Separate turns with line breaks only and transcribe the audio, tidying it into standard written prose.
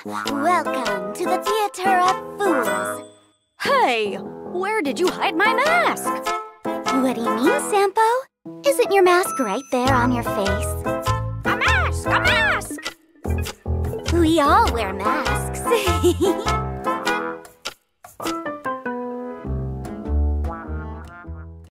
Welcome to the Theater of Fools.
Hey, where did you hide my mask?
What do you mean, Sampo? Isn't your mask right there on your face?
A mask! A mask!
We all wear masks.